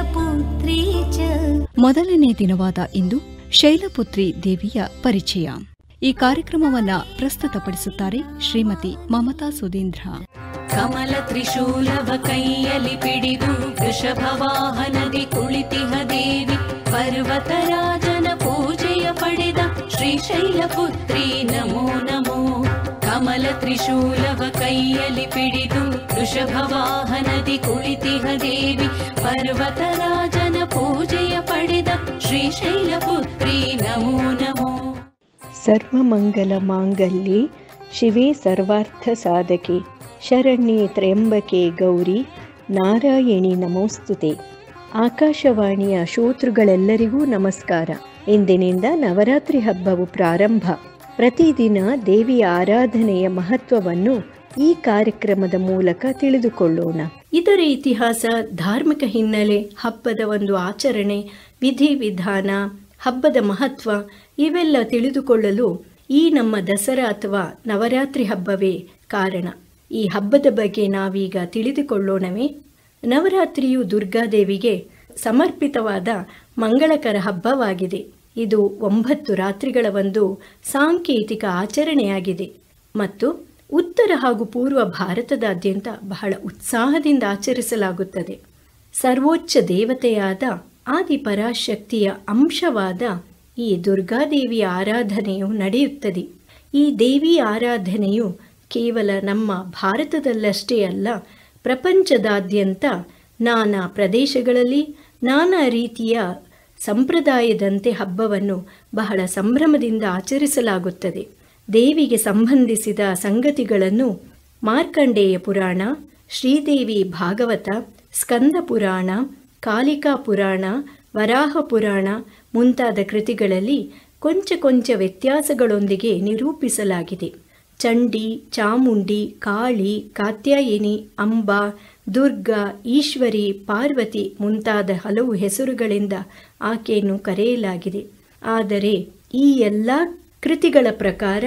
ಶೈಲಪುತ್ರಿ ಚ. ಮೊದಲನೇ ದಿನವಾದ ಇಂದು ಶೈಲಪುತ್ರಿ ದೇವಿಯ ಪರಿಚಯ. ಈ ಕಾರ್ಯಕ್ರಮವನ್ನ ಪ್ರಸ್ತುತಪಡಿಸುತ್ತಾರೆ ಶ್ರೀಮತಿ ಮಮತಾ ಸುಧೀಂದ್ರ. ಕಮಲ ತ್ರಿಶೂಲವ ಕೈಯಲ್ಲಿ ಪಿಡಿದು ವೃಷಭ ವಾಹನದಿ ಕುಳಿತಿಹ ದೇವಿ, ಪರ್ವತರಾಜನ ಪೂಜೆಯ ಪಡೆದ ಶ್ರೀಶೈಲಪುತ್ರಿ ನಮೋ ನಮೋ. ಕಮಲ ತ್ರಿಶೂಲವ ಕೈಯಲ್ಲಿ ಪಿಡಿದು ವೃಷಭ ವಾಹನದಿ ಕುಳಿತಿಹ ದೇವಿ, ಪರ್ವತರಾಜನ ಪೂಜೆಯ ಪಡೆದ ಶ್ರೀಶೈಲಪುತ್ರಿ ನಮೋ ನಮೋ. ಸರ್ವಮಂಗಲ ಮಾಂಗಲ್ಯೆ ಶಿವೆ ಸರ್ವಾರ್ಥ ಸಾಧಕೆ, ಶರಣ್ಯೆ ತ್ರ್ಯಂಬಕೆ ಗೌರಿ ನಾರಾಯಣಿ ನಮೋಸ್ತುತೆ. ಆಕಾಶವಾಣಿಯ ಶ್ರೋತೃಗಳೆಲ್ಲರಿಗೂ ನಮಸ್ಕಾರ. ಇಂದಿನಿಂದ ನವರಾತ್ರಿ ಹಬ್ಬವು ಪ್ರಾರಂಭ. ಪ್ರತಿದಿನ ದೇವಿಯ ಆರಾಧನೆಯ ಮಹತ್ವವನ್ನು ಈ ಕಾರ್ಯಕ್ರಮದ ಮೂಲಕ ತಿಳಿದುಕೊಳ್ಳೋಣ. ಇದರ ಇತಿಹಾಸ, ಧಾರ್ಮಿಕ ಹಿನ್ನೆಲೆ, ಹಬ್ಬದ ಒಂದು ಆಚರಣೆ, ವಿಧಿವಿಧಾನ, ಹಬ್ಬದ ಮಹತ್ವ ಇವೆಲ್ಲ ತಿಳಿದುಕೊಳ್ಳಲು ಈ ನಮ್ಮ ದಸರಾ ಅಥವಾ ನವರಾತ್ರಿ ಹಬ್ಬವೇ ಕಾರಣ. ಈ ಹಬ್ಬದ ಬಗ್ಗೆ ನಾವೀಗ ತಿಳಿದುಕೊಳ್ಳೋಣವೇ? ನವರಾತ್ರಿಯು ದುರ್ಗಾದೇವಿಗೆ ಸಮರ್ಪಿತವಾದ ಮಂಗಳಕರ ಹಬ್ಬವಾಗಿದೆ. ಇದು 9 ರಾತ್ರಿಗಳ ಒಂದು ಸಾಂಕೇತಿಕ ಆಚರಣೆಯಾಗಿದೆ ಮತ್ತು ಉತ್ತರ ಹಾಗೂ ಪೂರ್ವ ಭಾರತದಾದ್ಯಂತ ಬಹಳ ಉತ್ಸಾಹದಿಂದ ಆಚರಿಸಲಾಗುತ್ತದೆ. ಸರ್ವೋಚ್ಚ ದೇವತೆಯಾದ ಆದಿಪರಾಶಕ್ತಿಯ ಅಂಶವಾದ ಈ ದುರ್ಗಾದೇವಿಯ ಆರಾಧನೆಯು ನಡೆಯುತ್ತದೆ. ಈ ದೇವಿ ಆರಾಧನೆಯು ಕೇವಲ ನಮ್ಮ ಭಾರತದಲ್ಲಷ್ಟೇ ಅಲ್ಲ, ಪ್ರಪಂಚದಾದ್ಯಂತ ನಾನಾ ಪ್ರದೇಶಗಳಲ್ಲಿ ನಾನಾ ರೀತಿಯ ಸಂಪ್ರದಾಯದಂತೆ ಹಬ್ಬವನ್ನು ಬಹಳ ಸಂಭ್ರಮದಿಂದ ಆಚರಿಸಲಾಗುತ್ತದೆ. ದೇವಿಗೆ ಸಂಬಂಧಿಸಿದ ಸಂಗತಿಗಳನ್ನು ಮಾರ್ಕಂಡೇಯ ಪುರಾಣ, ಶ್ರೀದೇವಿ ಭಾಗವತ, ಸ್ಕಂದ ಪುರಾಣ, ಕಾಲಿಕಾ ಪುರಾಣ, ವರಾಹ ಪುರಾಣ ಮುಂತಾದ ಕೃತಿಗಳಲ್ಲಿ ಕೊಂಚ ವ್ಯತ್ಯಾಸಗಳೊಂದಿಗೆ ನಿರೂಪಿಸಲಾಗಿದೆ. ಚಂಡಿ, ಚಾಮುಂಡಿ, ಕಾಳಿ, ಕಾತ್ಯಾಯಿನಿ, ಅಂಬಾ, ದುರ್ಗಾ, ಈಶ್ವರಿ, ಪಾರ್ವತಿ ಮುಂತಾದ ಹಲವು ಹೆಸರುಗಳಿಂದ ಆಕೆಯನ್ನು ಕರೆಯಲಾಗಿದೆ. ಆದರೆ ಈ ಎಲ್ಲ ಕೃತಿಗಳ ಪ್ರಕಾರ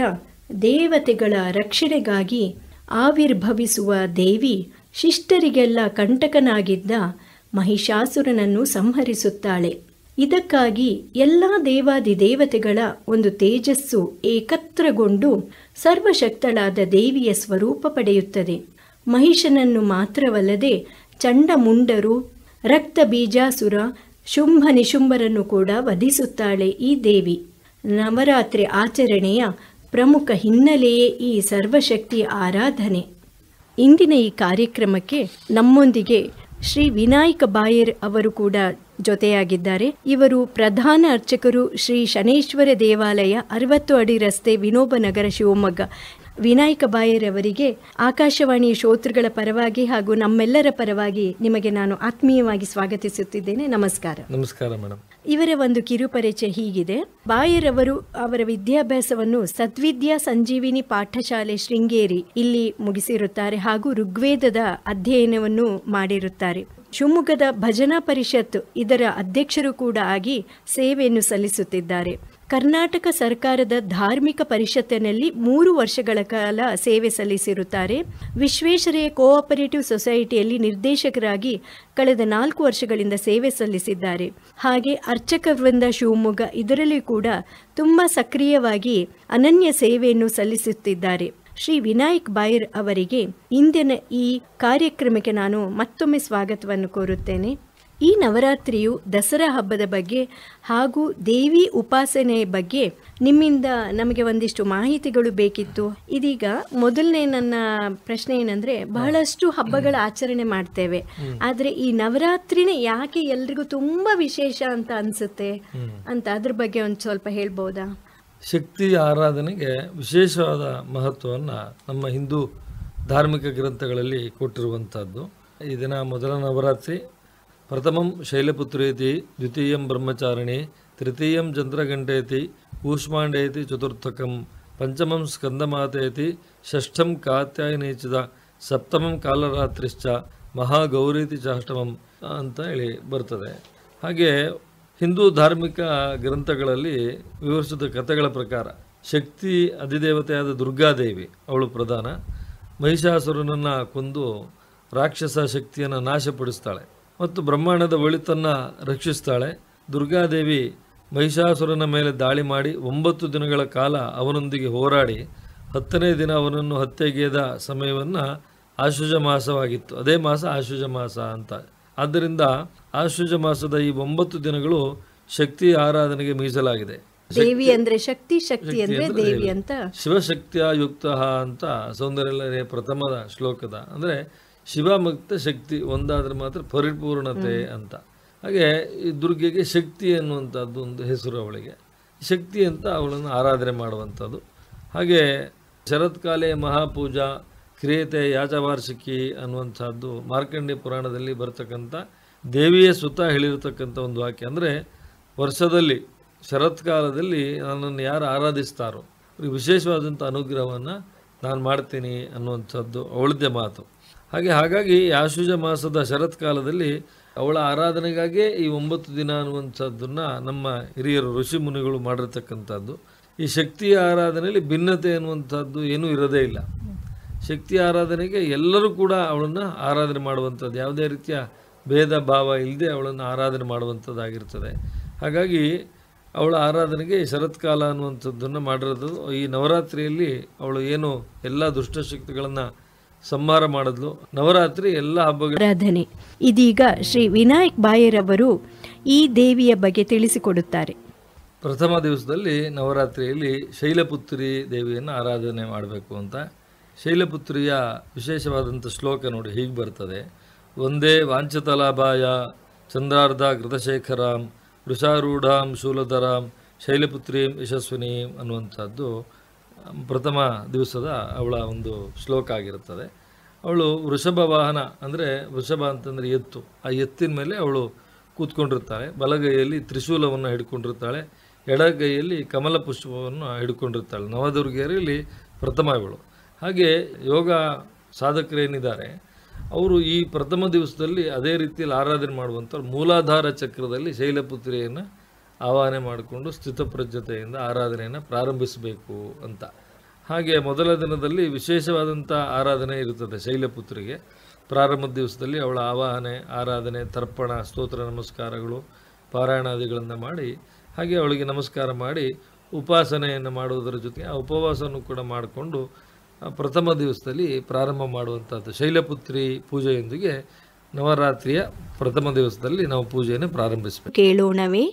ದೇವತೆಗಳ ರಕ್ಷಣೆಗಾಗಿ ಆವಿರ್ಭವಿಸುವ ದೇವಿ ಶಿಷ್ಟರಿಗೆಲ್ಲ ಕಂಟಕನಾಗಿದ್ದ ಮಹಿಷಾಸುರನನ್ನು ಸಂಹರಿಸುತ್ತಾಳೆ. ಇದಕ್ಕಾಗಿ ಎಲ್ಲ ದೇವಾದಿದೇವತೆಗಳ ಒಂದು ತೇಜಸ್ಸು ಏಕತ್ರಗೊಂಡು ಸರ್ವಶಕ್ತಳಾದ ದೇವಿಯ ಸ್ವರೂಪ ಪಡೆಯುತ್ತದೆ. ಮಹಿಷನನ್ನು ಮಾತ್ರವಲ್ಲದೆ ಚಂಡಮುಂಡರು, ರಕ್ತ ಬೀಜಾಸುರ, ಶುಂಭ ನಿಶುಂಭರನ್ನು ಕೂಡ ವಧಿಸುತ್ತಾಳೆ ಈ ದೇವಿ. ನವರಾತ್ರಿ ಆಚರಣೆಯ ಪ್ರಮುಖ ಹಿನ್ನೆಲೆಯೇ ಈ ಸರ್ವಶಕ್ತಿಯ ಆರಾಧನೆ. ಇಂದಿನ ಈ ಕಾರ್ಯಕ್ರಮಕ್ಕೆ ನಮ್ಮೊಂದಿಗೆ ಶ್ರೀ ವಿನಾಯಕ ಬಾಯರ್ ಅವರು ಕೂಡ ಜೊತೆಯಾಗಿದ್ದಾರೆ. ಇವರು ಪ್ರಧಾನ ಅರ್ಚಕರು, ಶ್ರೀ ಶನೇಶ್ವರ ದೇವಾಲಯ, 60 ಅಡಿ ರಸ್ತೆ, ವಿನೋಬ ನಗರ, ಶಿವಮೊಗ್ಗ. ವಿನಾಯಕ ಬಾಯರ್ ಅವರಿಗೆ ಆಕಾಶವಾಣಿಯ ಶ್ರೋತೃಗಳ ಪರವಾಗಿ ಹಾಗೂ ನಮ್ಮೆಲ್ಲರ ಪರವಾಗಿ ನಿಮಗೆ ನಾನು ಆತ್ಮೀಯವಾಗಿ ಸ್ವಾಗತಿಸುತ್ತಿದ್ದೇನೆ. ನಮಸ್ಕಾರ. ನಮಸ್ಕಾರ ಮೇಡಮ್. ಇವರ ಒಂದು ಕಿರುಪರಿಚಯ ಹೀಗಿದೆ. ಬಾಯರ್ ಅವರು ಅವರ ವಿದ್ಯಾಭ್ಯಾಸವನ್ನು ಸದ್ವಿದ್ಯಾ ಸಂಜೀವಿನಿ ಪಾಠಶಾಲೆ ಶೃಂಗೇರಿ ಇಲ್ಲಿ ಮುಗಿಸಿರುತ್ತಾರೆ ಹಾಗೂ ಋಗ್ವೇದದ ಅಧ್ಯಯನವನ್ನು ಮಾಡಿರುತ್ತಾರೆ. ಶಿವಮೊಗ್ಗದ ಭಜನಾ ಪರಿಷತ್ ಇದರ ಅಧ್ಯಕ್ಷರು ಕೂಡ ಆಗಿ ಸೇವೆಯನ್ನು ಸಲ್ಲಿಸುತ್ತಿದ್ದಾರೆ. ಕರ್ನಾಟಕ ಸರ್ಕಾರದ ಧಾರ್ಮಿಕ ಪರಿಷತ್ತಿನಲ್ಲಿ 3 ವರ್ಷಗಳ ಕಾಲ ಸೇವೆ ಸಲ್ಲಿಸಿರುತ್ತಾರೆ. ವಿಶ್ವೇಶ್ವರಯ್ಯ ಕೋಆಪರೇಟಿವ್ ಸೊಸೈಟಿಯಲ್ಲಿ ನಿರ್ದೇಶಕರಾಗಿ ಕಳೆದ 4 ವರ್ಷಗಳಿಂದ ಸೇವೆ ಸಲ್ಲಿಸಿದ್ದಾರೆ. ಹಾಗೆ ಅರ್ಚಕ ವೃಂದ ಶಿವಮೊಗ್ಗ ಇದರಲ್ಲಿ ಕೂಡ ತುಂಬ ಸಕ್ರಿಯವಾಗಿ ಅನನ್ಯ ಸೇವೆಯನ್ನು ಸಲ್ಲಿಸುತ್ತಿದ್ದಾರೆ. ಶ್ರೀ ವಿನಾಯಕ್ ಬಾಯರ್ ಅವರಿಗೆ ಇಂದಿನ ಈ ಕಾರ್ಯಕ್ರಮಕ್ಕೆ ನಾನು ಮತ್ತೊಮ್ಮೆ ಸ್ವಾಗತವನ್ನು ಕೋರುತ್ತೇನೆ. ಈ ನವರಾತ್ರಿಯು ದಸರಾ ಹಬ್ಬದ ಬಗ್ಗೆ ಹಾಗೂ ದೇವಿ ಉಪಾಸನೆಯ ಬಗ್ಗೆ ನಿಮ್ಮಿಂದ ನಮಗೆ ಒಂದಿಷ್ಟು ಮಾಹಿತಿಗಳು ಬೇಕಿತ್ತು. ಇದೀಗ ಮೊದಲನೇ ನನ್ನ ಪ್ರಶ್ನೆ ಏನಂದ್ರೆ, ಬಹಳಷ್ಟು ಹಬ್ಬಗಳ ಆಚರಣೆ ಮಾಡ್ತೇವೆ, ಆದ್ರೆ ಈ ನವರಾತ್ರಿನೇ ಯಾಕೆ ಎಲ್ರಿಗೂ ತುಂಬಾ ವಿಶೇಷ ಅಂತ ಅನ್ಸುತ್ತೆ ಅಂತ ಅದ್ರ ಬಗ್ಗೆ ಒಂದು ಸ್ವಲ್ಪ ಹೇಳ್ಬೋದಾ? ಶಕ್ತಿ ಆರಾಧನೆಗೆ ವಿಶೇಷವಾದ ಮಹತ್ವವನ್ನು ನಮ್ಮ ಹಿಂದೂ ಧಾರ್ಮಿಕ ಗ್ರಂಥಗಳಲ್ಲಿ ಕೊಟ್ಟಿರುವಂಥದ್ದು. ಈ ದಿನ ಮೊದಲ ನವರಾತ್ರಿ, ಪ್ರಥಮಂ ಶೈಲಪುತ್ರೇತಿ, ದ್ವಿತೀಯಂ ಬ್ರಹ್ಮಚಾರಿಣಿ, ತೃತೀಯಂ ಚಂದ್ರಗಂಟೇತಿ, ಕೂಷ್ಮಾಂಡೇತಿ ಚತುರ್ಥಕಂ, ಪಂಚಮಂ ಸ್ಕಂದಮಾತೇತಿ, ಷಷ್ಠಂ ಕಾತ್ಯಾಯನೀಚಿದ, ಸಪ್ತಮಂ ಕಾಲರಾತ್ರಿಶ್ಚ, ಮಹಾಗೌರೀತಿ ಚಾಷ್ಟಮಂ ಅಂತ ಹೇಳಿ ಬರ್ತದೆ. ಹಾಗೆ ಹಿಂದೂ ಧಾರ್ಮಿಕ ಗ್ರಂಥಗಳಲ್ಲಿ ವಿವರಿಸಿದ ಕಥೆಗಳ ಪ್ರಕಾರ ಶಕ್ತಿ ಅಧಿದೇವತೆಯಾದ ದುರ್ಗಾದೇವಿ ಅವಳು ಪ್ರಧಾನ. ಮಹಿಷಾಸುರನನ್ನು ಕೊಂದು ರಾಕ್ಷಸ ಶಕ್ತಿಯನ್ನು ನಾಶಪಡಿಸ್ತಾಳೆ. ಮತ್ತು ಬ್ರಹ್ಮಾಂಡದ ಒಳಿತನ್ನು ರಕ್ಷಿಸ್ತಾಳೆ. ದುರ್ಗಾದೇವಿ ಮಹಿಷಾಸುರನ ಮೇಲೆ ದಾಳಿ ಮಾಡಿ 9 ದಿನಗಳ ಕಾಲ ಅವನೊಂದಿಗೆ ಹೋರಾಡಿ 10ನೇ ದಿನ ಅವನನ್ನು ಹತ್ಯೆಗೈದ ಸಮಯವನ್ನು ಆಶ್ವಜ ಮಾಸವಾಗಿತ್ತು. ಅದೇ ಮಾಸ ಆಶ್ವಜ ಮಾಸ ಅಂತ. ಆದ್ದರಿಂದ ಆಶ್ವಜ ಮಾಸದ ಈ 9 ದಿನಗಳು ಶಕ್ತಿ ಆರಾಧನೆಗೆ ಮೀಸಲಾಗಿದೆ. ದೇವಿ ಅಂದ್ರೆ ಶಕ್ತಿ, ಶಕ್ತಿ ಅಂದ್ರೆ ದೇವಿ ಅಂತ. ಶಿವಶಕ್ತಿಯ ಯುಕ್ತ ಅಂತ ಸೌಂದರ್ಯ ಪ್ರಥಮದ ಶ್ಲೋಕದ ಅಂದರೆ ಶಿವ ಮುಕ್ತ ಶಕ್ತಿ ಒಂದಾದ್ರೆ ಮಾತ್ರ ಪರಿಪೂರ್ಣತೆ ಅಂತ. ಹಾಗೆ ಈ ದುರ್ಗೆಗೆ ಶಕ್ತಿ ಅನ್ನುವಂಥದ್ದು ಒಂದು ಹೆಸರು ಅವಳಿಗೆ. ಶಕ್ತಿ ಅಂತ ಅವಳನ್ನು ಆರಾಧನೆ ಮಾಡುವಂಥದ್ದು. ಹಾಗೆ ಶರತ್ಕಾಲೆ ಮಹಾಪೂಜಾ ಕ್ರಿಯತೆ ಯಾಚವಾರ್ಷಿಕಿ ಅನ್ನುವಂಥದ್ದು ಮಾರ್ಕಂಡೇಯ ಪುರಾಣದಲ್ಲಿ ಬರ್ತಕ್ಕಂಥ ದೇವಿಯೇ ಸ್ವತಃ ಹೇಳಿರತಕ್ಕಂಥ ಒಂದು ವಾಕ್ಯ. ಅಂದರೆ ವರ್ಷದಲ್ಲಿ ಶರತ್ಕಾಲದಲ್ಲಿ ನನ್ನನ್ನು ಯಾರು ಆರಾಧಿಸ್ತಾರೋ ಅವ್ರಿಗೆ ವಿಶೇಷವಾದಂಥ ಅನುಗ್ರಹವನ್ನು ನಾನು ಮಾಡ್ತೀನಿ ಅನ್ನುವಂಥದ್ದು ಅವಳದ್ದೇ ಮಾತು. ಹಾಗಾಗಿ ಆಶ್ವಜ ಮಾಸದ ಶರತ್ಕಾಲದಲ್ಲಿ ಅವಳ ಆರಾಧನೆಗಾಗಿಯೇ ಈ 9 ದಿನ ಅನ್ನುವಂಥದ್ದನ್ನು ನಮ್ಮ ಹಿರಿಯರು ಋಷಿ ಮುನಿಗಳು ಮಾಡಿರ್ತಕ್ಕಂಥದ್ದು. ಈ ಶಕ್ತಿಯ ಆರಾಧನೆಯಲ್ಲಿ ಭಿನ್ನತೆ ಅನ್ನುವಂಥದ್ದು ಏನೂ ಇರೋದೇ ಇಲ್ಲ. ಶಕ್ತಿ ಆರಾಧನೆಗೆ ಎಲ್ಲರೂ ಕೂಡ ಅವಳನ್ನು ಆರಾಧನೆ ಮಾಡುವಂಥದ್ದು, ಯಾವುದೇ ರೀತಿಯ ಭೇದ ಭಾವ ಇಲ್ಲದೆ ಅವಳನ್ನು ಆರಾಧನೆ ಮಾಡುವಂಥದ್ದಾಗಿರ್ತದೆ. ಹಾಗಾಗಿ ಅವಳ ಆರಾಧನೆಗೆ ಶರತ್ಕಾಲ ಅನ್ನುವಂಥದ್ದನ್ನು ಮಾಡಿರೋದು. ಈ ನವರಾತ್ರಿಯಲ್ಲಿ ಅವಳು ಏನು ಎಲ್ಲ ದುಷ್ಟಶಕ್ತಿಗಳನ್ನು ಸಂಹಾರ ಮಾಡಿದ್ಲು. ನವರಾತ್ರಿ ಎಲ್ಲ ಹಬ್ಬಗಳ ಆರಾಧನೆ. ಇದೀಗ ಶ್ರೀ ವಿನಾಯಕ್ ಬಾಯರವರು ಈ ದೇವಿಯ ಬಗ್ಗೆ ತಿಳಿಸಿಕೊಡುತ್ತಾರೆ. ಪ್ರಥಮ ದಿವಸದಲ್ಲಿ ನವರಾತ್ರಿಯಲ್ಲಿ ಶೈಲಪುತ್ರಿ ದೇವಿಯನ್ನು ಆರಾಧನೆ ಮಾಡಬೇಕು ಅಂತ. ಶೈಲಪುತ್ರಿಯ ವಿಶೇಷವಾದಂಥ ಶ್ಲೋಕ ನೋಡಿ ಹೀಗೆ ಬರ್ತದೆ: ಒಂದೇ ವಾಂಛತಲಾಭಾಯ ಚಂದ್ರಾರ್ಧ ಘೃತಶೇಖರಾಂ ವೃಷಾರೂಢಾಂ ಶೂಲಧರಾಂ ಶೈಲಪುತ್ರೀಂ ಯಶಸ್ವಿನೀಂ ಅನ್ನುವಂಥದ್ದು ಪ್ರಥಮ ದಿವಸದ ಅವಳ ಒಂದು ಶ್ಲೋಕ ಆಗಿರುತ್ತದೆ. ಅವಳು ವೃಷಭ ವಾಹನ, ಅಂದರೆ ವೃಷಭ ಅಂತಂದರೆ ಎತ್ತು, ಆ ಎತ್ತಿನ ಮೇಲೆ ಅವಳು ಕೂತ್ಕೊಂಡಿರ್ತಾಳೆ. ಬಲಗೈಯಲ್ಲಿ ತ್ರಿಶೂಲವನ್ನು ಹಿಡ್ಕೊಂಡಿರ್ತಾಳೆ, ಎಡಗೈಯಲ್ಲಿ ಕಮಲ ಪುಷ್ಪವನ್ನು ಹಿಡ್ಕೊಂಡಿರ್ತಾಳೆ. ನವದುರ್ಗಿಯರಲ್ಲಿ ಪ್ರಥಮ ಇವಳು. ಹಾಗೆ ಯೋಗ ಸಾಧಕರೇನಿದ್ದಾರೆ ಅವರು ಈ ಪ್ರಥಮ ದಿವಸದಲ್ಲಿ ಅದೇ ರೀತಿಯಲ್ಲಿ ಆರಾಧನೆ ಮಾಡುವಂಥ ಮೂಲಾಧಾರ ಚಕ್ರದಲ್ಲಿ ಶೈಲಪುತ್ರಿಯನ್ನು ಆವಾಹನೆ ಮಾಡಿಕೊಂಡು ಸ್ಥಿತಪ್ರಜ್ಞತೆಯಿಂದ ಆರಾಧನೆಯನ್ನು ಪ್ರಾರಂಭಿಸಬೇಕು ಅಂತ. ಹಾಗೆ ಮೊದಲ ದಿನದಲ್ಲಿ ವಿಶೇಷವಾದಂಥ ಆರಾಧನೆ ಇರುತ್ತದೆ ಶೈಲಪುತ್ರಿಗೆ. ಪ್ರಾರಂಭದ ದಿವಸದಲ್ಲಿ ಅವಳ ಆವಾಹನೆ, ಆರಾಧನೆ, ತರ್ಪಣ, ಸ್ತೋತ್ರ, ನಮಸ್ಕಾರಗಳು, ಪಾರಾಯಣಾದಿಗಳನ್ನು ಮಾಡಿ ಹಾಗೆ ಅವಳಿಗೆ ನಮಸ್ಕಾರ ಮಾಡಿ ಉಪಾಸನೆಯನ್ನು ಮಾಡುವುದರ ಜೊತೆಗೆ ಆ ಉಪವಾಸವನ್ನು ಕೂಡ ಮಾಡಿಕೊಂಡು ಪ್ರಥಮ ದಿವಸದಲ್ಲಿ ಪ್ರಾರಂಭ ಮಾಡುವಂಥದ್ದು. ಶೈಲಪುತ್ರಿ ಪೂಜೆಯೊಂದಿಗೆ ನವರಾತ್ರಿಯ ಪ್ರಥಮ ದಿವಸದಲ್ಲಿ ನಾವು ಪೂಜೆಯನ್ನು ಪ್ರಾರಂಭಿಸಬೇಕು. ಕೇಳೋಣವೇ?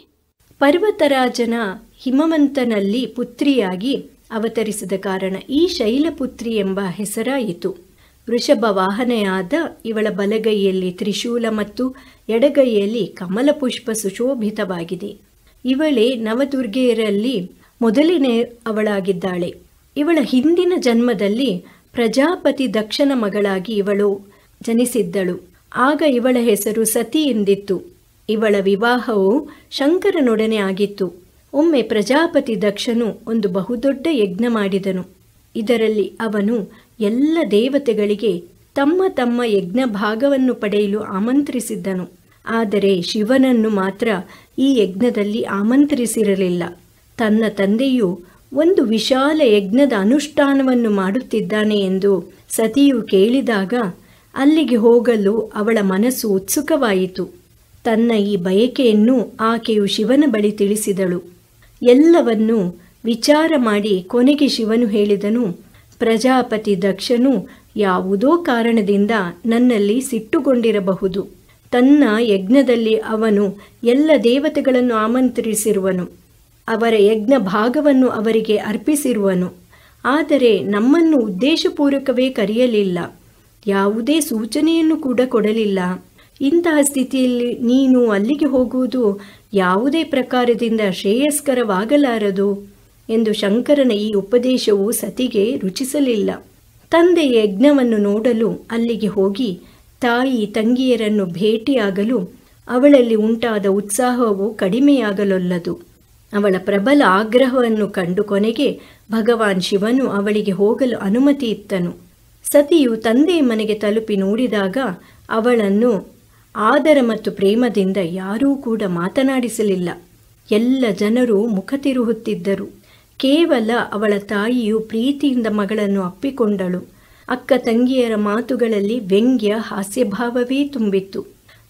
ಪರ್ವತರಾಜನ ಹಿಮವಂತನಲ್ಲಿ ಪುತ್ರಿಯಾಗಿ ಅವತರಿಸಿದ ಕಾರಣ ಈ ಶೈಲಪುತ್ರಿ ಎಂಬ ಹೆಸರಾಯಿತು. ವೃಷಭ ವಾಹನೆಯಾದ ಇವಳ ಬಲಗೈಯಲ್ಲಿ ತ್ರಿಶೂಲ ಮತ್ತು ಎಡಗೈಯಲ್ಲಿ ಕಮಲ ಪುಷ್ಪ ಸುಶೋಭಿತವಾಗಿದೆ. ಇವಳೇ ನವದುರ್ಗೆಯರಲ್ಲಿ ಮೊದಲನೇ ಅವಳಾಗಿದ್ದಾಳೆ. ಇವಳ ಹಿಂದಿನ ಜನ್ಮದಲ್ಲಿ ಪ್ರಜಾಪತಿ ದಕ್ಷನ ಮಗಳಾಗಿ ಇವಳು ಜನಿಸಿದ್ದಳು. ಆಗ ಇವಳ ಹೆಸರು ಸತಿ ಎಂದಿತ್ತು. ಇವಳ ವಿವಾಹವು ಶಂಕರನೊಡನೆ ಆಗಿತ್ತು. ಒಮ್ಮೆ ಪ್ರಜಾಪತಿ ದಕ್ಷನು ಒಂದು ಬಹುದೊಡ್ಡ ಯಜ್ಞ ಮಾಡಿದನು. ಇದರಲ್ಲಿ ಅವನು ಎಲ್ಲ ದೇವತೆಗಳಿಗೆ ತಮ್ಮ ತಮ್ಮ ಯಜ್ಞ ಭಾಗವನ್ನು ಪಡೆಯಲು ಆಮಂತ್ರಿಸಿದ್ದನು. ಆದರೆ ಶಿವನನ್ನು ಮಾತ್ರ ಈ ಯಜ್ಞದಲ್ಲಿ ಆಮಂತ್ರಿಸಿರಲಿಲ್ಲ. ತನ್ನ ತಂದೆಯು ಒಂದು ವಿಶಾಲ ಯಜ್ಞದ ಅನುಷ್ಠಾನವನ್ನು ಮಾಡುತ್ತಿದ್ದಾನೆ ಎಂದು ಸತಿಯು ಕೇಳಿದಾಗ ಅಲ್ಲಿಗೆ ಹೋಗಲು ಅವಳ ಮನಸ್ಸು ಉತ್ಸುಕವಾಯಿತು. ತನ್ನ ಈ ಬಯಕೆಯನ್ನು ಆಕೆಯು ಶಿವನ ಬಳಿ ತಿಳಿಸಿದಳು. ಎಲ್ಲವನ್ನೂ ವಿಚಾರ ಮಾಡಿ ಕೊನೆಗೆ ಶಿವನು ಹೇಳಿದನು, ಪ್ರಜಾಪತಿ ದಕ್ಷನು ಯಾವುದೋ ಕಾರಣದಿಂದ ನನ್ನಲ್ಲಿ ಸಿಟ್ಟುಗೊಂಡಿರಬಹುದು. ತನ್ನ ಯಜ್ಞದಲ್ಲಿ ಅವನು ಎಲ್ಲ ದೇವತೆಗಳನ್ನು ಆಮಂತ್ರಿಸಿರುವನು, ಅವರ ಯಜ್ಞ ಭಾಗವನ್ನು ಅವರಿಗೆ ಅರ್ಪಿಸಿರುವನು. ಆದರೆ ನಮ್ಮನ್ನು ಉದ್ದೇಶಪೂರ್ವಕವೇ ಕರೆಯಲಿಲ್ಲ, ಯಾವುದೇ ಸೂಚನೆಯನ್ನು ಕೂಡ ಕೊಡಲಿಲ್ಲ. ಇಂತಹ ಸ್ಥಿತಿಯಲ್ಲಿ ನೀನು ಅಲ್ಲಿಗೆ ಹೋಗುವುದು ಯಾವುದೇ ಪ್ರಕಾರದಿಂದ ಶ್ರೇಯಸ್ಕರವಾಗಲಾರದು ಎಂದು ಶಂಕರನ ಈ ಉಪದೇಶವು ಸತಿಗೆ ರುಚಿಸಲಿಲ್ಲ. ತಂದೆಯ ಯಜ್ಞವನ್ನು ನೋಡಲು ಅಲ್ಲಿಗೆ ಹೋಗಿ ತಾಯಿ ತಂಗಿಯರನ್ನು ಭೇಟಿಯಾಗಲು ಅವಳಲ್ಲಿ ಉಂಟಾದ ಉತ್ಸಾಹವು ಕಡಿಮೆಯಾಗಲೊಲ್ಲದು. ಅವಳ ಪ್ರಬಲ ಆಗ್ರಹವನ್ನು ಕಂಡು ಕೊನೆಗೆ ಭಗವಾನ್ ಶಿವನು ಅವಳಿಗೆ ಹೋಗಲು ಅನುಮತಿ ಇತ್ತನು. ಸತಿಯು ತಂದೆಯ ಮನೆಗೆ ತಲುಪಿ ನೋಡಿದಾಗ ಅವಳನ್ನು ಆದರ ಮತ್ತು ಪ್ರೇಮದಿಂದ ಯಾರೂ ಕೂಡ ಮಾತನಾಡಿಸಲಿಲ್ಲ. ಎಲ್ಲ ಜನರು ಮುಖ ತಿರುಹುತ್ತಿದ್ದರು. ಕೇವಲ ಅವಳ ತಾಯಿಯು ಪ್ರೀತಿಯಿಂದ ಮಗಳನ್ನು ಅಪ್ಪಿಕೊಂಡಳು. ಅಕ್ಕ ತಂಗಿಯರ ಮಾತುಗಳಲ್ಲಿ ವ್ಯಂಗ್ಯ ಹಾಸ್ಯಭಾವವೇ ತುಂಬಿತ್ತು.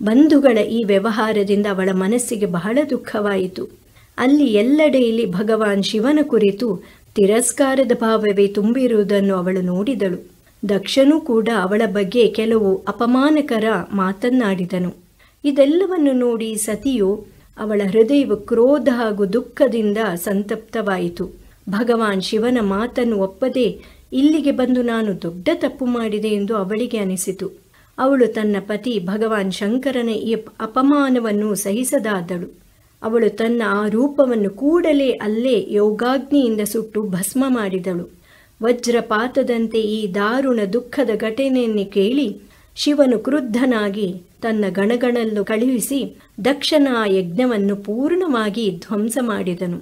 ಬಂಧುಗಳ ಈ ವ್ಯವಹಾರದಿಂದ ಅವಳ ಮನಸ್ಸಿಗೆ ಬಹಳ ದುಃಖವಾಯಿತು. ಅಲ್ಲಿ ಎಲ್ಲೆಡೆಯಲ್ಲಿ ಭಗವಾನ್ ಶಿವನ ಕುರಿತು ತಿರಸ್ಕಾರದ ಭಾವವೇ ತುಂಬಿರುವುದನ್ನು ಅವಳು ನೋಡಿದಳು. ದಕ್ಷನೂ ಕೂಡ ಅವಳ ಬಗ್ಗೆ ಕೆಲವು ಅಪಮಾನಕರ ಮಾತನ್ನಾಡಿದನು. ಇದೆಲ್ಲವನ್ನು ನೋಡಿ ಸತಿಯು ಅವಳ ಹೃದಯವು ಕ್ರೋಧ ಹಾಗೂ ದುಃಖದಿಂದ ಸಂತಪ್ತವಾಯಿತು. ಭಗವಾನ್ ಶಿವನ ಮಾತನ್ನು ಒಪ್ಪದೆ ಇಲ್ಲಿಗೆ ಬಂದು ನಾನು ದೊಡ್ಡ ತಪ್ಪು ಮಾಡಿದೆ ಎಂದು ಅವಳಿಗೆ ಅನಿಸಿತು. ಅವಳು ತನ್ನ ಪತಿ ಭಗವಾನ್ ಶಂಕರನ ಈ ಅಪಮಾನವನ್ನು ಸಹಿಸದಾದಳು. ಅವಳು ತನ್ನ ಆ ರೂಪವನ್ನು ಕೂಡಲೇ ಅಲ್ಲೇ ಯೋಗಾಗ್ನಿಯಿಂದ ಸುಟ್ಟು ಭಸ್ಮ ಮಾಡಿದಳು. ವಜ್ರಪಾತದಂತೆ ಈ ದಾರುಣ ದುಃಖದ ಘಟನೆಯನ್ನು ಕೇಳಿ ಶಿವನು ಕ್ರುದ್ಧನಾಗಿ ತನ್ನ ಗಣಗಳನ್ನು ಕಳುಹಿಸಿ ದಕ್ಷನ ಆ ಯಜ್ಞವನ್ನು ಪೂರ್ಣವಾಗಿ ಧ್ವಂಸ ಮಾಡಿದನು.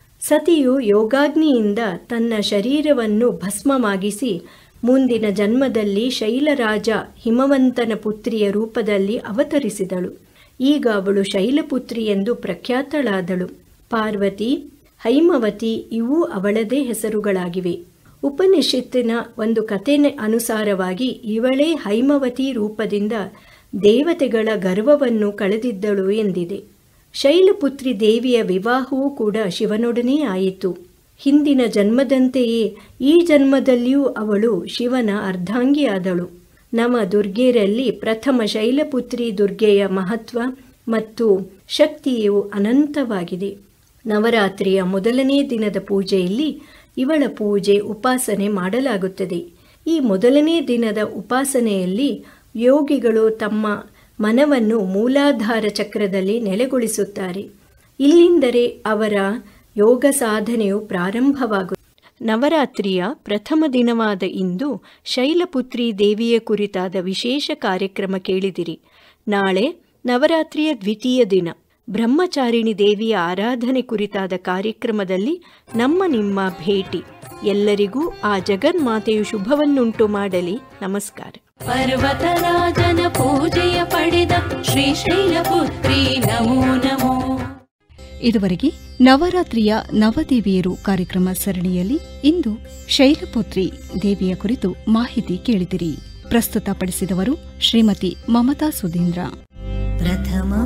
ಸತಿಯು ಯೋಗಾಗ್ನಿಯಿಂದ ತನ್ನ ಶರೀರವನ್ನು ಭಸ್ಮವಾಗಿಸಿ ಮುಂದಿನ ಜನ್ಮದಲ್ಲಿ ಶೈಲರಾಜ ಹಿಮವಂತನ ಪುತ್ರಿಯ ರೂಪದಲ್ಲಿ ಅವತರಿಸಿದಳು. ಈಗ ಅವಳು ಶೈಲಪುತ್ರಿ ಎಂದು ಪ್ರಖ್ಯಾತಳಾದಳು. ಪಾರ್ವತಿ, ಹೈಮವತಿ ಇವೂ ಅವಳದೇ ಹೆಸರುಗಳಾಗಿವೆ. ಉಪನಿಷತ್ತಿನ ಒಂದು ಕಥೆಯ ಅನುಸಾರವಾಗಿ ಇವಳೇ ಹೈಮವತಿ ರೂಪದಿಂದ ದೇವತೆಗಳ ಗರ್ವವನ್ನು ಕಳೆದಿದ್ದಳು ಎಂದಿದೆ. ಶೈಲಪುತ್ರಿ ದೇವಿಯ ವಿವಾಹವೂ ಕೂಡ ಶಿವನೊಡನೆ ಆಯಿತು. ಹಿಂದಿನ ಜನ್ಮದಂತೆಯೇ ಈ ಜನ್ಮದಲ್ಲಿಯೂ ಅವಳು ಶಿವನ ಅರ್ಧಾಂಗಿಯಾದಳು. ನವ ದುರ್ಗೆಯರಲ್ಲಿ ಪ್ರಥಮ ಶೈಲಪುತ್ರಿ ದುರ್ಗೆಯ ಮಹತ್ವ ಮತ್ತು ಶಕ್ತಿಯು ಅನಂತವಾಗಿದೆ. ನವರಾತ್ರಿಯ ಮೊದಲನೇ ದಿನದ ಪೂಜೆಯಲ್ಲಿ ಇವಳ ಪೂಜೆ ಉಪಾಸನೆ ಮಾಡಲಾಗುತ್ತದೆ. ಈ ಮೊದಲನೇ ದಿನದ ಉಪಾಸನೆಯಲ್ಲಿ ಯೋಗಿಗಳು ತಮ್ಮ ಮನವನ್ನು ಮೂಲಾಧಾರ ಚಕ್ರದಲ್ಲಿ ನೆಲೆಗೊಳಿಸುತ್ತಾರೆ. ಇಲ್ಲಿಂದಲೇ ಅವರ ಯೋಗ ಸಾಧನೆಯು ಪ್ರಾರಂಭವಾಗುತ್ತದೆ. ನವರಾತ್ರಿಯ ಪ್ರಥಮ ದಿನವಾದ ಇಂದು ಶೈಲಪುತ್ರಿ ದೇವಿಯ ಕುರಿತಾದ ವಿಶೇಷ ಕಾರ್ಯಕ್ರಮ ಕೇಳಿದಿರಿ. ನಾಳೆ ನವರಾತ್ರಿಯ ದ್ವಿತೀಯ ದಿನ ಬ್ರಹ್ಮಚಾರಿಣಿ ದೇವಿಯ ಆರಾಧನೆ ಕುರಿತಾದ ಕಾರ್ಯಕ್ರಮದಲ್ಲಿ ನಿಮ್ಮ ಭೇಟಿ. ಎಲ್ಲರಿಗೂ ಆ ಜಗನ್ಮಾತೆಯು ಶುಭವನ್ನುಂಟು ಮಾಡಲಿ. ನಮಸ್ಕಾರ. ಪರ್ವತರಾಜನ ಪೂಜೆಯ ಪಡೆದ ಶ್ರೀ ಶೈಲಪುತ್ರಿ ನಮೋ ನಮೋ. ಇದುವರೆಗೆ ನವರಾತ್ರಿಯ ನವದೇವಿಯರು ಕಾರ್ಯಕ್ರಮ ಸರಣಿಯಲ್ಲಿ ಇಂದು ಶೈಲಪುತ್ರಿ ದೇವಿಯ ಕುರಿತು ಮಾಹಿತಿ ಕೇಳಿದಿರಿ. ಪ್ರಸ್ತುತಪಡಿಸಿದವರು ಶ್ರೀಮತಿ ಮಮತಾ ಸುಧೀಂದ್ರ. ಪ್ರಥಮಂ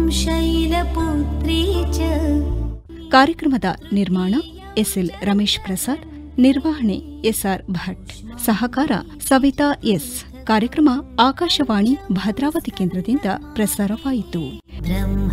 ಶೈಲಪುತ್ರಿ ಚ. ಕಾರ್ಯಕ್ರಮದ ನಿರ್ಮಾಣ ಎಸ್ಎಲ್ ರಮೇಶ್ ಪ್ರಸಾದ್, ನಿರ್ವಹಣೆ ಎಸ್ಆರ್ ಭಟ್, ಸಹಕಾರ ಸವಿತಾ ಎಸ್. ಕಾರ್ಯಕ್ರಮ ಆಕಾಶವಾಣಿ ಭದ್ರಾವತಿ ಕೇಂದ್ರದಿಂದ ಪ್ರಸಾರವಾಯಿತು.